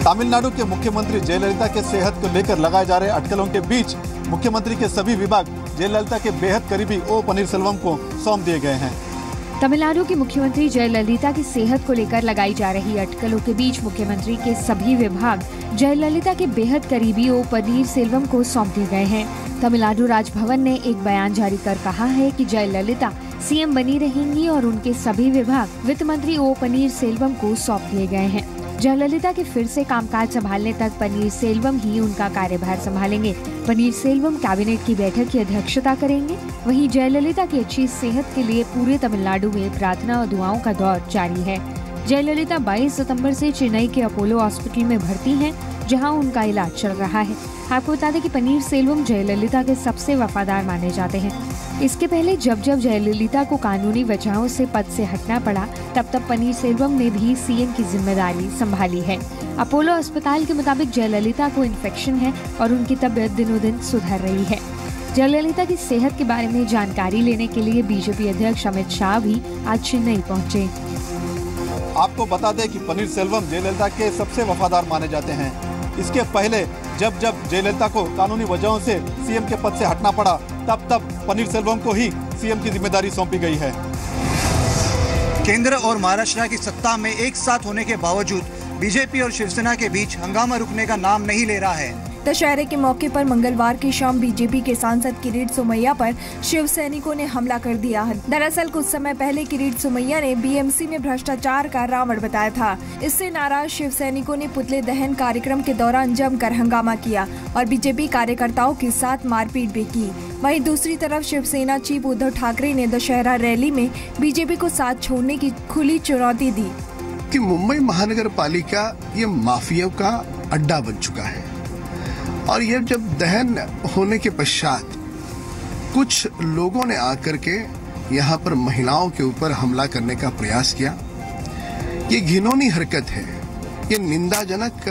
तमिलनाडु के मुख्यमंत्री जयललिता के सेहत को लेकर लगाए जा रहे अटकलों के बीच मुख्यमंत्री के सभी विभाग जयललिता के बेहद करीबी ओ पनीरसेल्वम को सौंप दिए गए हैं। तमिलनाडु के मुख्यमंत्री जयललिता की सेहत को लेकर लगाई जा रही अटकलों के बीच मुख्यमंत्री के सभी विभाग जयललिता के बेहद करीबी ओ पनीरसेल्वम को सौंप दिए गए हैं। तमिलनाडु राजभवन ने एक बयान जारी कर कहा है कि जयललिता सीएम बनी रहेंगी और उनके सभी विभाग वित्त मंत्री ओ पनीरसेल्वम को सौंप दिए गए हैं। जयललिता के फिर से कामकाज संभालने तक पनीरसेल्वम ही उनका कार्यभार संभालेंगे। पनीरसेल्वम कैबिनेट की बैठक की अध्यक्षता करेंगे। वहीं जयललिता की अच्छी सेहत के लिए पूरे तमिलनाडु में प्रार्थना और दुआओं का दौर जारी है। जयललिता 22 सितंबर से चेन्नई के अपोलो हॉस्पिटल में भर्ती हैं, जहां उनका इलाज चल रहा है। आपको बता दें कि पनीरसेल्वम जयललिता के सबसे वफादार माने जाते हैं। इसके पहले जब जयललिता को कानूनी वजहों से पद से हटना पड़ा, तब पनीरसेल्वम ने भी सीएम की जिम्मेदारी संभाली है। अपोलो अस्पताल के मुताबिक जयललिता को इन्फेक्शन है और उनकी तबीयत दिनों दिन सुधर रही है। जयललिता की सेहत के बारे में जानकारी लेने के लिए बीजेपी अध्यक्ष अमित शाह भी आज चेन्नई पहुँचे। आपको बता दें कि पनीरसेल्वम जयललिता के सबसे वफादार माने जाते हैं। इसके पहले जब जयललिता को कानूनी वजहों से सीएम के पद से हटना पड़ा, तब पनीरसेल्वम को ही सीएम की जिम्मेदारी सौंपी गई है। केंद्र और महाराष्ट्र की सत्ता में एक साथ होने के बावजूद बीजेपी और शिवसेना के बीच हंगामा रुकने का नाम नहीं ले रहा है। दशहरे के मौके पर मंगलवार की शाम बीजेपी के सांसद किरीट सोमैया पर शिव सैनिकों ने हमला कर दिया। दरअसल कुछ समय पहले किरीट सोमैया ने बीएमसी में भ्रष्टाचार का रावण बताया था। इससे नाराज शिव सैनिकों ने पुतले दहन कार्यक्रम के दौरान जमकर हंगामा किया और बीजेपी कार्यकर्ताओं के साथ मारपीट भी की। वहीं दूसरी तरफ शिवसेना चीफ उद्धव ठाकरे ने दशहरा रैली में बीजेपी को साथ छोड़ने की खुली चुनौती दी कि मुंबई महानगर पालिका ये माफिया का अड्डा बन चुका है और ये जब दहन होने के पश्चात कुछ लोगों ने आकर के यहाँ पर महिलाओं के ऊपर हमला करने का प्रयास किया। ये घिनौनी हरकत है, ये निंदाजनक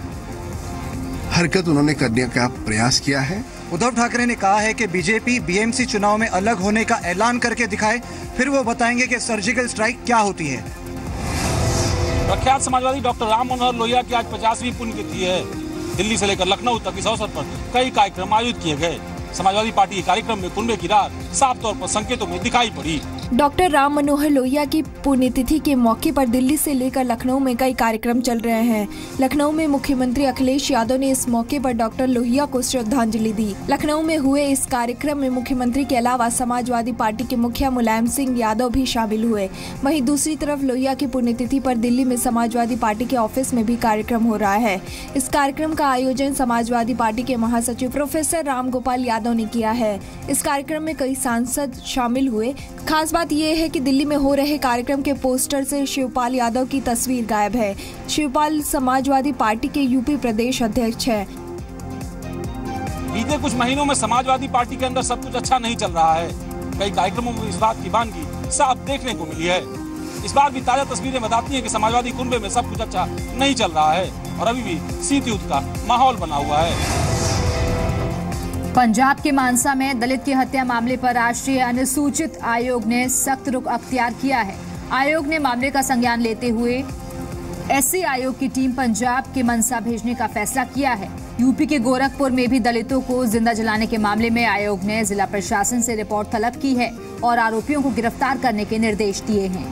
हरकत उन्होंने करने का प्रयास किया है। उद्धव ठाकरे ने कहा है कि बीजेपी बीएमसी चुनाव में अलग होने का ऐलान करके दिखाए, फिर वो बताएंगे कि सर्जिकल स्ट्राइक क्या होती है। प्रख्यात समाजवादी डॉक्टर राम मनोहर लोहिया की आज 50वीं पुण्यतिथि है। दिल्ली से लेकर लखनऊ तक इस अवसर पर कई कार्यक्रम आयोजित किए गए। समाजवादी पार्टी के कार्यक्रम में कुंभे की रात साफ तौर पर संकेतों में दिखाई पड़ी। डॉक्टर राम मनोहर लोहिया की पुण्यतिथि के मौके पर दिल्ली से लेकर लखनऊ में कई कार्यक्रम चल रहे हैं। लखनऊ में मुख्यमंत्री अखिलेश यादव ने इस मौके पर डॉक्टर लोहिया को श्रद्धांजलि दी। लखनऊ में हुए इस कार्यक्रम में मुख्यमंत्री के अलावा समाजवादी पार्टी के मुखिया मुलायम सिंह यादव भी शामिल हुए। वहीं दूसरी तरफ लोहिया की पुण्यतिथि पर दिल्ली में समाजवादी पार्टी के ऑफिस में भी कार्यक्रम हो रहा है। इस कार्यक्रम का आयोजन समाजवादी पार्टी के महासचिव प्रोफेसर राम गोपाल यादव ने किया है। इस कार्यक्रम में कई सांसद शामिल हुए। खास बात यह है कि दिल्ली में हो रहे कार्यक्रम के पोस्टर से शिवपाल यादव की तस्वीर गायब है। शिवपाल समाजवादी पार्टी के यूपी प्रदेश अध्यक्ष है। बीते कुछ महीनों में समाजवादी पार्टी के अंदर सब कुछ अच्छा नहीं चल रहा है। कई कार्यक्रमों में इस बात की वानगी साफ देखने को मिली है। इस बार भी ताजा तस्वीरें बताती हैं कि समाजवादी कुनबे में सब कुछ अच्छा नहीं चल रहा है और अभी भी शीत युद्ध का माहौल बना हुआ है। पंजाब के मानसा में दलित की हत्या मामले पर राष्ट्रीय अनुसूचित आयोग ने सख्त रुख अख्तियार किया है। आयोग ने मामले का संज्ञान लेते हुए एससी आयोग की टीम पंजाब के मनसा भेजने का फैसला किया है। यूपी के गोरखपुर में भी दलितों को जिंदा जलाने के मामले में आयोग ने जिला प्रशासन से रिपोर्ट तलब की है और आरोपियों को गिरफ्तार करने के निर्देश दिए हैं।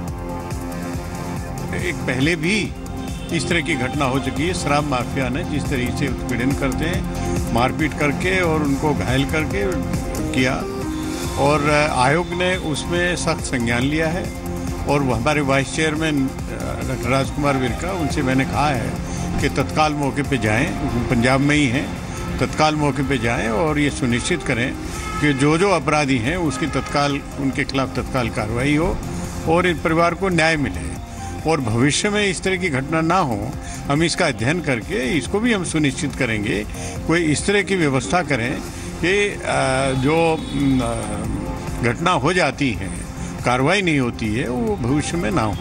एक पहले भी इस तरह की घटना हो चुकी है। शराब माफिया ने जिस तरीके से उत्पीड़न करते हैं, मारपीट करके और उनको घायल करके किया और आयोग ने उसमें सख्त संज्ञान लिया है। और वो हमारे vice chairman doctor Rajkumar Virka, उनसे मैंने कहा है कि तत्काल मौके पे जाएं, पंजाब में ही हैं, तत्काल मौके पे जाएं और ये सुनिश्चित करें कि जो अपराधी हैं उसकी तत्काल उनके खिलाफ तत्काल कार्रवाई हो और इन परिवार को न्याय मिले और भविष्य में इस तरह की घटना ना हो। हम इसका अध्ययन करके इसको भी हम सुनिश्चित करेंगे, कोई इस तरह की व्यवस्था करें कि जो घटना हो जाती है, कार्रवाई नहीं होती है, वो भविष्य में ना हो।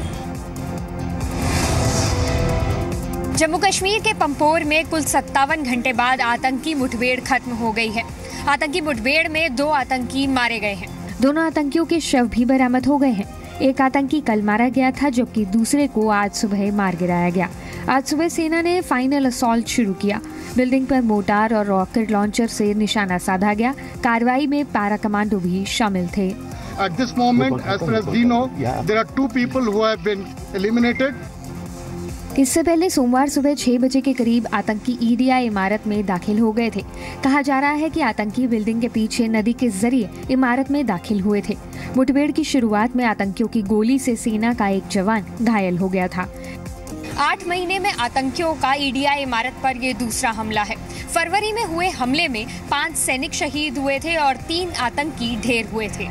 जम्मू कश्मीर के पंपोर में कुल 57 घंटे बाद आतंकी मुठभेड़ खत्म हो गई है। आतंकी मुठभेड़ में 2 आतंकी मारे गए हैं। दोनों आतंकियों के शव भी बरामद हो गए हैं। एक आतंकी कल मारा गया था जबकि दूसरे को आज सुबह मार गिराया गया। आज सुबह सेना ने फाइनल असॉल्ट शुरू किया। बिल्डिंग पर मोर्टार और रॉकेट लॉन्चर से निशाना साधा गया। कार्रवाई में पैरा कमांडो भी शामिल थे। At this moment, as far as we know, there are 2 people who have been eliminated. इससे पहले सोमवार सुबह 6 बजे के करीब आतंकी ईडीआई इमारत में दाखिल हो गए थे। कहा जा रहा है कि आतंकी बिल्डिंग के पीछे नदी के जरिए इमारत में दाखिल हुए थे। मुठभेड़ की शुरुआत में आतंकियों की गोली से सेना का एक जवान घायल हो गया था। 8 महीने में आतंकियों का ईडीआई इमारत पर ये दूसरा हमला है। फरवरी में हुए हमले में 5 सैनिक शहीद हुए थे और 3 आतंकी ढेर हुए थे।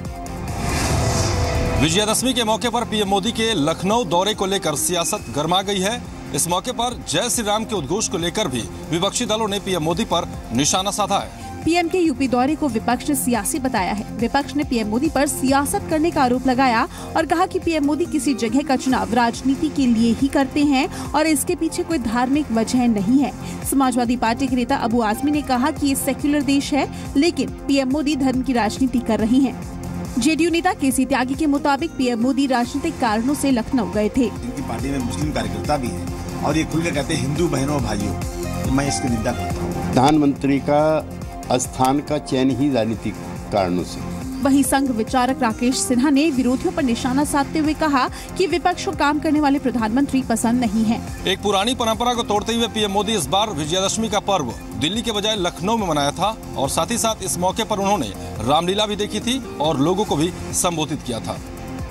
विजयादशमी के मौके पर पीएम मोदी के लखनऊ दौरे को लेकर सियासत गर्मा गई है। इस मौके पर जय श्री राम के उद्घोष को लेकर भी विपक्षी दलों ने पीएम मोदी पर निशाना साधा है। पीएम के यूपी दौरे को विपक्ष ने सियासी बताया है। विपक्ष ने पीएम मोदी पर सियासत करने का आरोप लगाया और कहा कि पीएम मोदी किसी जगह का चुनाव राजनीति के लिए ही करते हैं और इसके पीछे कोई धार्मिक वजह नहीं है। समाजवादी पार्टी के नेता अबू आजमी ने कहा कि ये सेक्युलर देश है, लेकिन पीएम मोदी धर्म की राजनीति कर रही हैं। जेडीयू नेता केसी त्यागी के मुताबिक पीएम मोदी राजनीतिक कारणों से लखनऊ गए थे। इनकी पार्टी में मुस्लिम कार्यकर्ता भी है और ये खुलकर कहते हैं हिंदू बहनों भाइयों, तो मैं इसकी निंदा करता हूँ। प्रधानमंत्री का स्थान का चयन ही राजनीतिक कारणों से। वहीं संघ विचारक राकेश सिन्हा ने विरोधियों पर निशाना साधते हुए कहा कि विपक्ष को काम करने वाले प्रधानमंत्री पसंद नहीं है। एक पुरानी परंपरा को तोड़ते हुए पीएम मोदी इस बार विजयादशमी का पर्व दिल्ली के बजाय लखनऊ में मनाया था और साथ ही साथ इस मौके पर उन्होंने रामलीला भी देखी थी और लोगों को भी संबोधित किया था।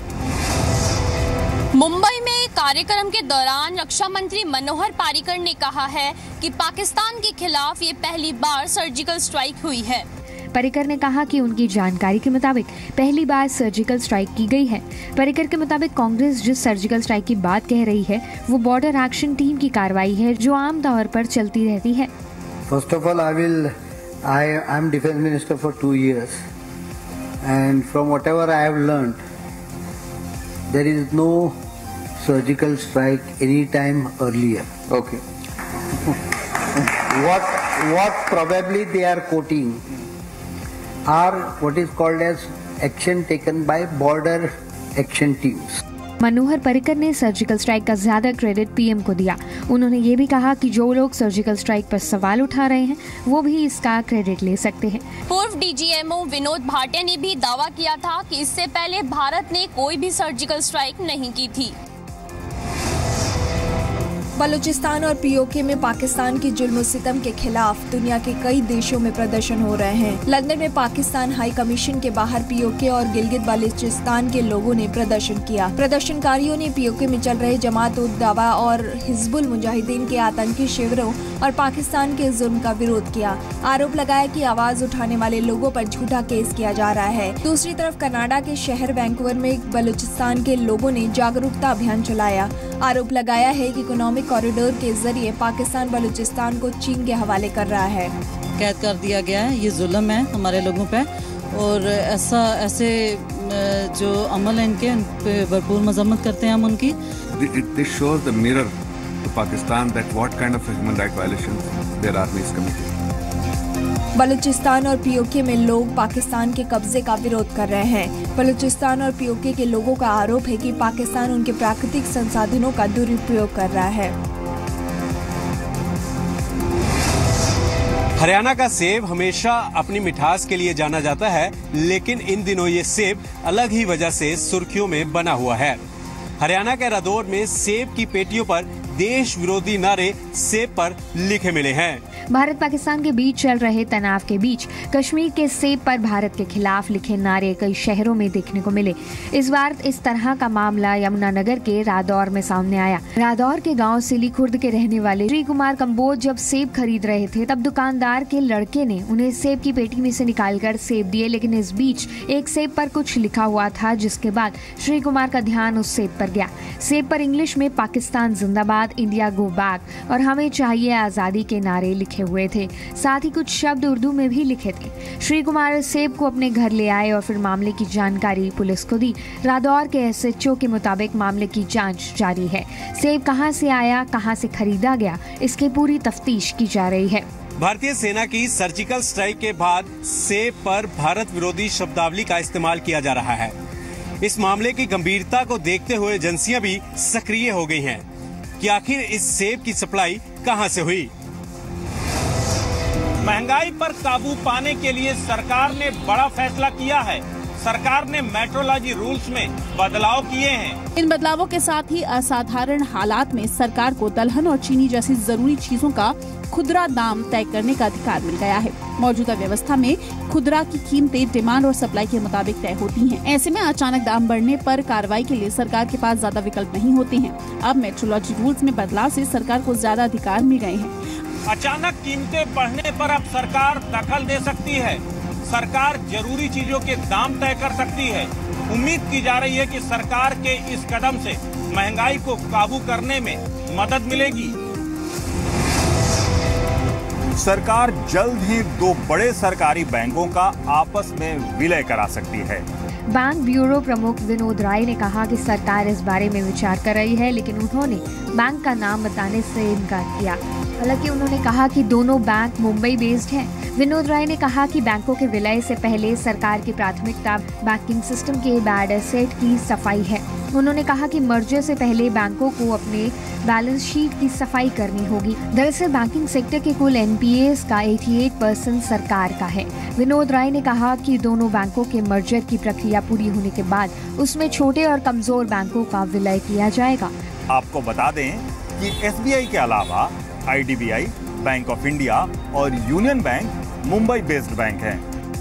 मुंबई में कार्यक्रम के दौरान रक्षा मंत्री मनोहर पारीकर ने कहा है कि पाकिस्तान के खिलाफ ये पहली बार सर्जिकल स्ट्राइक हुई है। पर्रिकर ने कहा कि उनकी जानकारी के मुताबिक पहली बार सर्जिकल स्ट्राइक की गई है। पर्रिकर के मुताबिक कांग्रेस जिस सर्जिकल स्ट्राइक की बात कह रही है वो बॉर्डर एक्शन टीम की कार्रवाई है जो आम तौर पर चलती रहती है। First of all, I am defense minister for 2 years, and from whatever I have learned, there is no surgical strike any time earlier. Okay. What probably they are quoting are what is called as action taken by border action teams. Manohar Parrikar ने surgical strike का ज्यादा credit PM को दिया। उन्होंने ये भी कहा कि जो लोग सर्जिकल स्ट्राइक पर सवाल उठा रहे हैं वो भी इसका क्रेडिट ले सकते हैं। पूर्व डीजीएमओ विनोद भाटिया ने भी दावा किया था कि इससे पहले भारत ने कोई भी सर्जिकल स्ट्राइक नहीं की थी। बलूचिस्तान और पीओके में पाकिस्तान की जुल्म सितम के खिलाफ दुनिया के कई देशों में प्रदर्शन हो रहे हैं। लंदन में पाकिस्तान हाई कमीशन के बाहर पीओके और गिलगित बाल्टिस्तान के लोगों ने प्रदर्शन किया। प्रदर्शनकारियों ने पीओके में चल रहे जमात उद दावा और हिजबुल मुजाहिदीन के आतंकी शिविरों और पाकिस्तान के जुल्म का विरोध किया। आरोप लगाया कि आवाज उठाने वाले लोगों पर झूठा केस किया जा रहा है। दूसरी तरफ कनाडा के शहर वैंकूवर में बलूचिस्तान के लोगों ने जागरूकता अभियान चलाया। आरोप लगाया है कि इकोनॉमिक कॉरिडोर के जरिए पाकिस्तान बलूचिस्तान को चीन के हवाले कर रहा है। कैद कर दिया गया है, ये जुल्म है हमारे लोगों पे और ऐसे जो अमल है इनके उन पे भरपूर मजम्मत करते हैं हम उनकी। This shows the mirror to Pakistan that what kind of human rights violations their army is committing. Balochistan और पीओके में लोग पाकिस्तान के कब्जे का विरोध कर रहे हैं। बलूचिस्तान और पीओके के लोगों का आरोप है कि पाकिस्तान उनके प्राकृतिक संसाधनों का दुरुपयोग कर रहा है। हरियाणा का सेब हमेशा अपनी मिठास के लिए जाना जाता है, लेकिन इन दिनों ये सेब अलग ही वजह से सुर्खियों में बना हुआ है। हरियाणा के रादौर में सेब की पेटियों पर देश विरोधी नारे सेब पर लिखे मिले हैं। भारत पाकिस्तान के बीच चल रहे तनाव के बीच कश्मीर के सेब पर भारत के खिलाफ लिखे नारे कई शहरों में देखने को मिले। इस बार इस तरह का मामला यमुनानगर के रादौर में सामने आया। रादौर के गांव सिली खुर्द के रहने वाले श्री कुमार कंबोज जब सेब खरीद रहे थे तब दुकानदार के लड़के ने उन्हें सेब की पेटी में से निकालकर सेब दिए, लेकिन इस बीच एक सेब पर कुछ लिखा हुआ था, जिसके बाद श्री कुमार का ध्यान उस सेब पर गया। सेब पर इंग्लिश में पाकिस्तान जिंदाबाद, इंडिया गो बैक और हमें चाहिए आजादी के नारे लिखे हुए थे। साथ ही कुछ शब्द उर्दू में भी लिखे थे। श्री कुमार सेब को अपने घर ले आए और फिर मामले की जानकारी पुलिस को दी। रादौर के एसएचओ के मुताबिक मामले की जांच जारी है। सेब कहां से आया, कहां से खरीदा गया, इसकी पूरी तफ्तीश की जा रही है। भारतीय सेना की सर्जिकल स्ट्राइक के बाद सेब पर भारत विरोधी शब्दावली का इस्तेमाल किया जा रहा है। इस मामले की गंभीरता को देखते हुए एजेंसियां भी सक्रिय हो गई हैं। कि आखिर इस सेब की सप्लाई कहां से हुई। महंगाई पर काबू पाने के लिए सरकार ने बड़ा फैसला किया है। सरकार ने मेट्रोलॉजी रूल्स में बदलाव किए हैं। इन बदलावों के साथ ही असाधारण हालात में सरकार को दलहन और चीनी जैसी जरूरी चीजों का खुदरा दाम तय करने का अधिकार मिल गया है। मौजूदा व्यवस्था में खुदरा की कीमतें डिमांड और सप्लाई के मुताबिक तय होती हैं। ऐसे में अचानक दाम बढ़ने पर कार्रवाई के लिए सरकार के पास ज्यादा विकल्प नहीं होते हैं। अब मेट्रोलॉजी रूल्स में बदलाव से सरकार को ज्यादा अधिकार मिल गए हैं। अचानक कीमतें बढ़ने पर अब सरकार दखल दे सकती है। सरकार जरूरी चीजों के दाम तय कर सकती है। उम्मीद की जा रही है कि सरकार के इस कदम से महंगाई को काबू करने में मदद मिलेगी। सरकार जल्द ही 2 बड़े सरकारी बैंकों का आपस में विलय करा सकती है। बैंक ब्यूरो प्रमुख विनोद राय ने कहा कि सरकार इस बारे में विचार कर रही है, लेकिन उन्होंने बैंक का नाम बताने से इनकार किया। हालांकि उन्होंने कहा कि दोनों बैंक मुंबई बेस्ड हैं। विनोद राय ने कहा कि बैंकों के विलय से पहले सरकार की प्राथमिकता बैंकिंग सिस्टम के बैड एसेट की सफाई है। उन्होंने कहा कि मर्जर से पहले बैंकों को अपने बैलेंस शीट की सफाई करनी होगी। दरअसल बैंकिंग सेक्टर के कुल एनपीएस का 88% सरकार का है। विनोद राय ने कहा कि दोनों बैंकों के मर्जर की प्रक्रिया पूरी होने के बाद उसमें छोटे और कमजोर बैंकों का विलय किया जाएगा। आपको बता दें कि एसबीआई के अलावा आईडीबीआई, बैंक ऑफ इंडिया और union bank Mumbai based bank हैं।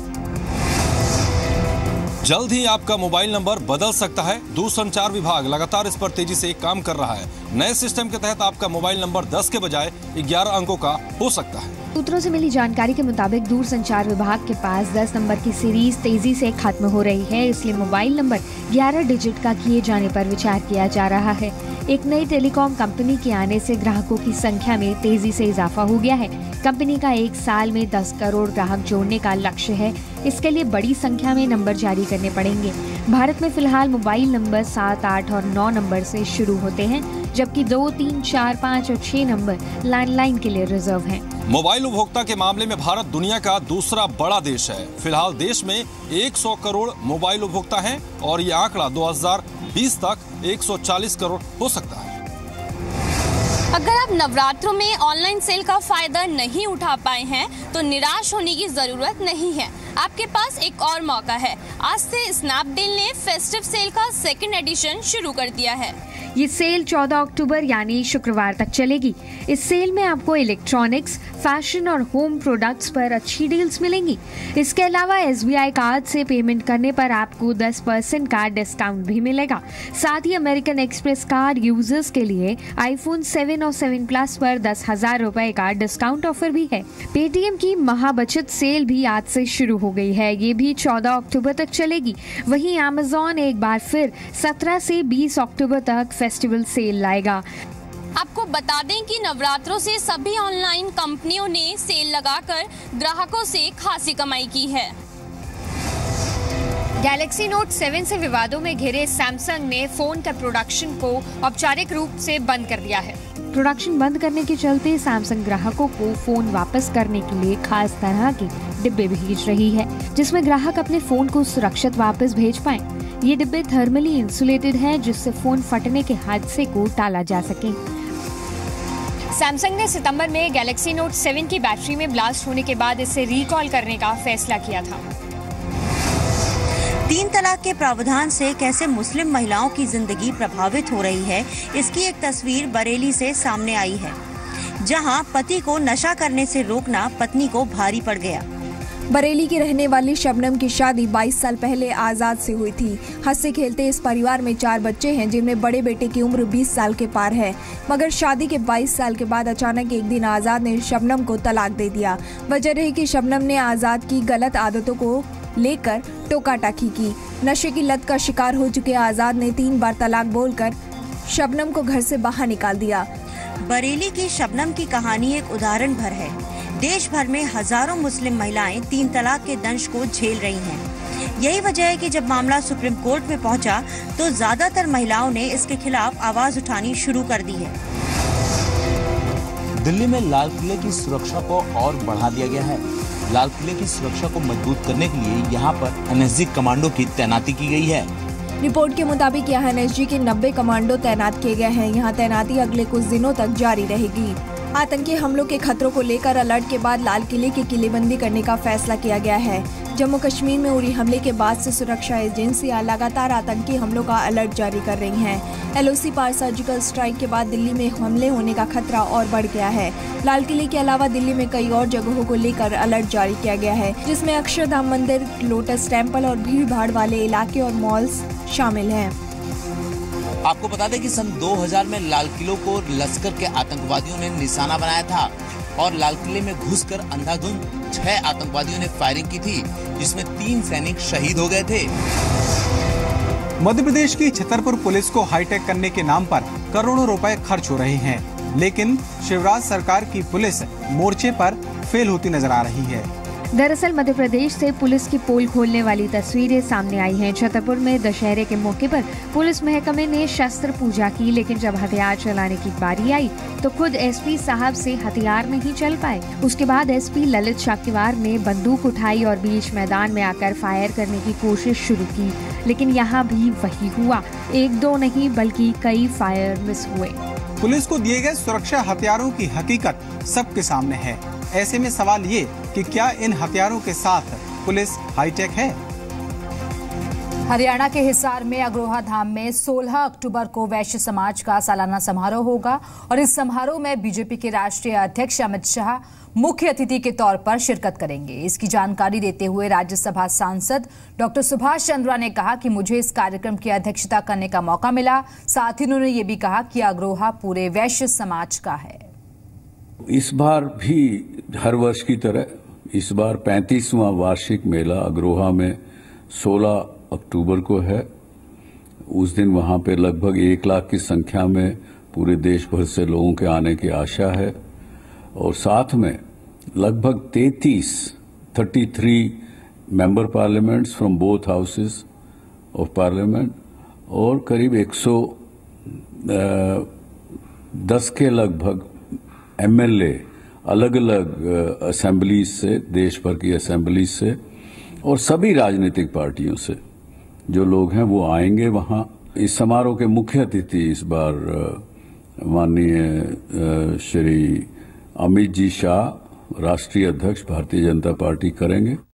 जल्द ही आपका मोबाइल नंबर बदल सकता है। दूरसंचार विभाग लगातार इस पर तेजी से काम कर रहा है। नए सिस्टम के तहत आपका मोबाइल नंबर 10 के बजाय 11 अंकों का हो सकता है। सूत्रों से मिली जानकारी के मुताबिक दूरसंचार विभाग के पास 10 नंबर की सीरीज तेजी से खत्म हो रही है, इसलिए मोबाइल नंबर 11 डिजिट का किए जाने पर विचार किया जा रहा है। एक नई टेलीकॉम कंपनी के आने से ग्राहकों की संख्या में तेजी से इजाफा हो गया है। कंपनी का 1 साल में 10 करोड़ ग्राहक जोड़ने का लक्ष्य है। इसके लिए बड़ी संख्या में नंबर जारी करने पड़ेंगे। भारत में फिलहाल मोबाइल नंबर 7, 8 और 9 नंबर से शुरू होते हैं, जबकि 2, 3, 4, 5 और 6 नंबर लैंडलाइन के लिए रिजर्व हैं। मोबाइल उपभोक्ता के मामले में भारत दुनिया का दूसरा बड़ा देश है। फिलहाल देश में 100 करोड़ मोबाइल उपभोक्ता हैं और ये आंकड़ा 2020 तक 140 करोड़ हो सकता है। अगर आप नवरात्रों में ऑनलाइन सेल का फायदा नहीं उठा पाए हैं तो निराश होने की जरूरत नहीं है। आपके पास एक और मौका है। आज से स्नैपडील ने फेस्टिव सेल का 2nd एडिशन शुरू कर दिया है। ये सेल 14 अक्टूबर यानी शुक्रवार तक चलेगी। इस सेल में आपको इलेक्ट्रॉनिक्स, फैशन और होम प्रोडक्ट्स पर अच्छी डील्स मिलेंगी। इसके अलावा एसबीआई कार्ड से पेमेंट करने पर आपको 10% का डिस्काउंट भी मिलेगा। साथ ही अमेरिकन एक्सप्रेस कार्ड यूजर्स के लिए आईफोन 7 और 7 प्लस पर 10,000 रुपए का डिस्काउंट ऑफर भी है। पेटीएम की महाबचत सेल भी आज से शुरू हो गई है। ये भी 14 अक्टूबर तक चलेगी। वहीं अमेज़न एक बार फिर 17 से 20 अक्टूबर तक फेस्टिवल सेल लाएगा। आपको बता दें कि नवरात्रों से सभी ऑनलाइन कंपनियों ने सेल लगाकर ग्राहकों से खासी कमाई की है। गैलेक्सी नोट 7 से विवादों में घिरे सैमसंग ने फोन का प्रोडक्शन को औपचारिक रूप से बंद कर दिया है। प्रोडक्शन बंद करने के चलते सैमसंग ग्राहकों को फोन वापस करने के लिए खास तरह के डिब्बे भेज रही है, जिसमें ग्राहक अपने फोन को सुरक्षित वापस भेज पाएं। ये डिब्बे थर्मली इंसुलेटेड हैं, जिससे फोन फटने के हादसे को टाला जा सके। सैमसंग ने सितंबर में गैलेक्सी नोट 7 की बैटरी में ब्लास्ट होने के बाद इसे रिकॉल करने का फैसला किया था। 3 तलाक के प्रावधान से कैसे मुस्लिम महिलाओं की जिंदगी प्रभावित हो रही है, इसकी एक तस्वीर बरेली से सामने आई है, जहां पति को नशा करने से रोकना पत्नी को भारी पड़ गया। बरेली की रहने वाली शबनम की शादी 22 साल पहले आजाद से हुई थी। हंसते खेलते इस परिवार में 4 बच्चे हैं, जिनमें बड़े बेटे की उम्र 20 साल के पार है। मगर शादी के 22 साल के बाद अचानक एक दिन आजाद ने शबनम को तलाक दे दिया। वजह रही कि शबनम ने आजाद की गलत आदतों को लेकर टोका टाकी की। नशे की लत का शिकार हो चुके आजाद ने 3 बार तलाक बोलकर शबनम को घर से बाहर निकाल दिया। बरेली की शबनम की कहानी एक उदाहरण भर है। देश भर में हजारों मुस्लिम महिलाएं 3 तलाक के दंश को झेल रही हैं। यही वजह है कि जब मामला सुप्रीम कोर्ट में पहुंचा तो ज्यादातर महिलाओं ने इसके खिलाफ आवाज उठानी शुरू कर दी है। दिल्ली में लाल किले की सुरक्षा को और बढ़ा दिया गया है। लाल किले की सुरक्षा को मजबूत करने के लिए यहाँ पर एनएसजी कमांडो की तैनाती की गई है। रिपोर्ट के मुताबिक यहाँ एनएसजी के 90 कमांडो तैनात किए गए हैं। यहाँ तैनाती अगले कुछ दिनों तक जारी रहेगी। आतंकी हमलों के खतरों को लेकर अलर्ट के बाद लाल किले की किलेबंदी करने का फैसला किया गया है। जम्मू कश्मीर में उरी हमले के बाद से सुरक्षा एजेंसियां लगातार आतंकी हमलों का अलर्ट जारी कर रही हैं। एलओसी पार सर्जिकल स्ट्राइक के बाद दिल्ली में हमले होने का खतरा और बढ़ गया है। लाल किले के अलावा दिल्ली में कई और जगहों को लेकर अलर्ट जारी किया गया है, जिसमें अक्षरधाम मंदिर, लोटस टेम्पल और भीड़ भाड़ वाले इलाके और मॉल्स शामिल हैं। आपको बता दें कि सन 2000 में लाल किले को लश्कर के आतंकवादियों ने निशाना बनाया था और लाल किले में घुसकर अंधाधुंध 6 आतंकवादियों ने फायरिंग की थी, जिसमें 3 सैनिक शहीद हो गए थे। मध्य प्रदेश की छतरपुर पुलिस को हाईटेक करने के नाम पर करोड़ों रुपए खर्च हो रहे हैं, लेकिन शिवराज सरकार की पुलिस मोर्चे पर फेल होती नजर आ रही है। दरअसल मध्य प्रदेश से पुलिस की पोल खोलने वाली तस्वीरें सामने आई हैं। छतरपुर में दशहरे के मौके पर पुलिस महकमे ने शस्त्र पूजा की, लेकिन जब हथियार चलाने की बारी आई तो खुद एसपी साहब से हथियार नहीं चल पाए। उसके बाद एसपी ललित शाक्यवार ने बंदूक उठाई और बीच मैदान में आकर फायर करने की कोशिश शुरू की, लेकिन यहाँ भी वही हुआ। 1-2 नहीं बल्कि कई फायर मिस हुए। पुलिस को दिए गए सुरक्षा हथियारों की हकीकत सबके सामने है। ऐसे में सवाल ये कि क्या इन हथियारों के साथ पुलिस हाईटेक है? हरियाणा के हिसार में अग्रोहा धाम में 16 अक्टूबर को वैश्य समाज का सालाना समारोह होगा और इस समारोह में बीजेपी के राष्ट्रीय अध्यक्ष अमित शाह मुख्य अतिथि के तौर पर शिरकत करेंगे। इसकी जानकारी देते हुए राज्यसभा सांसद डॉक्टर सुभाष चंद्रा ने कहा कि मुझे इस कार्यक्रम की अध्यक्षता करने का मौका मिला। साथ ही उन्होंने ये भी कहा कि अग्रोहा पूरे वैश्य समाज का है। इस बार भी हर वर्ष की तरह इस बार 35वां वार्षिक मेला अग्रोहा में 16 अक्टूबर को है। उस दिन वहां पे लगभग 1 लाख की संख्या में पूरे देश भर से लोगों के आने की आशा है और साथ में लगभग 33 member parliaments from both houses of parliament और करीब 110 के लगभग एमएलए अलग अलग असेंबलीज से, देश भर की असेंबलीज से और सभी राजनीतिक पार्टियों से जो लोग हैं वो आएंगे वहां। इस समारोह के मुख्य अतिथि इस बार माननीय श्री अमित जी शाह, राष्ट्रीय अध्यक्ष भारतीय जनता पार्टी करेंगे।